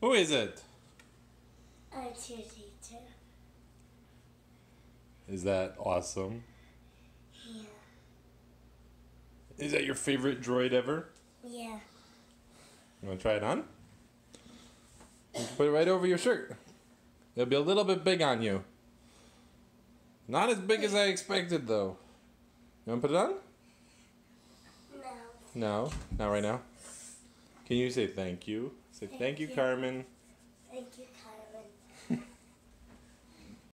Who is it? Our teacher. Is that awesome? Yeah. Is that your favorite droid ever? Yeah. You want to try it on? You can put it right over your shirt. It'll be a little bit big on you. Not as big as I expected, though. You want to put it on? No. No, not right now. Can you say thank you? Say thank you, Carmen.